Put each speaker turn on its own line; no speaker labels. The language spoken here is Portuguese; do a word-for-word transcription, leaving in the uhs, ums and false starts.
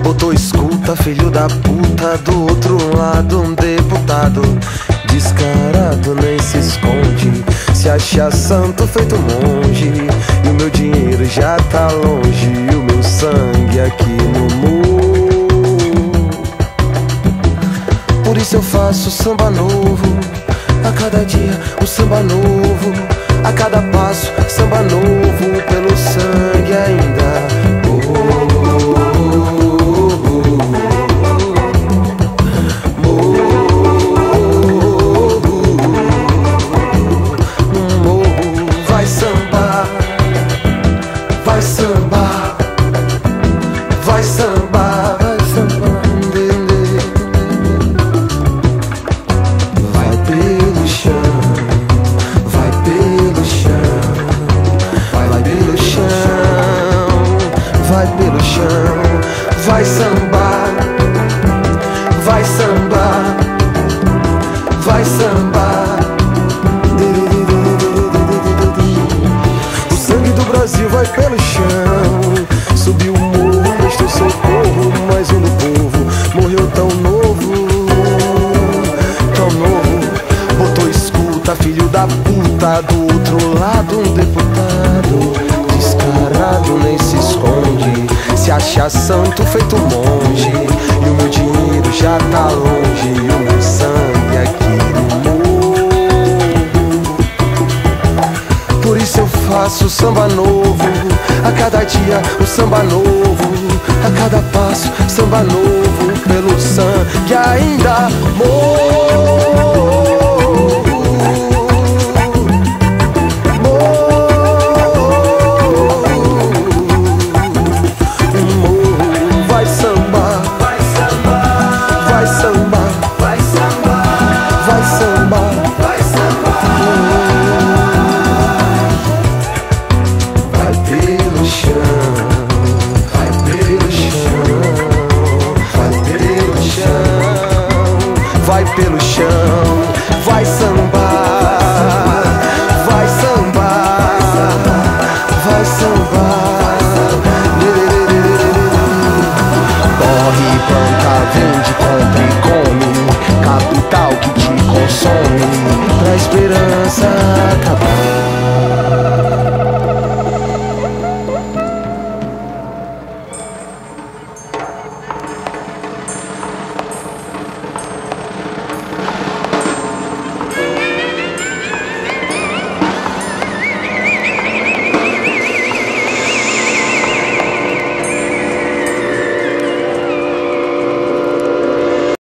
Botou escuta, filho da puta, do outro lado um deputado descarado, nem se esconde, se acha santo feito monge. E o meu dinheiro já tá longe, e o meu sangue aqui no morro. Por isso eu faço samba novo, a cada dia um samba novo, a cada passo samba novo, pelo sangue ainda. Vai sambar, vai sambar, vai sambar, vai pelo chão, vai pelo chão, vai pelo chão, vai pelo chão, vai sambar, vai sambar, vai sambar. O Brasil vai pelo chão, subiu o morro, prestou socorro, mais um do povo morreu tão novo, tão novo. Botou escuta, filho da puta, do outro lado um deputado descarado, nem se esconde, se acha santo feito monge. E o meu dinheiro já tá longe, e o meu sangue aqui no morro. Por isso eu faço samba novo, a cada dia um samba novo, a cada passo samba novo, pelo sangue ainda morro.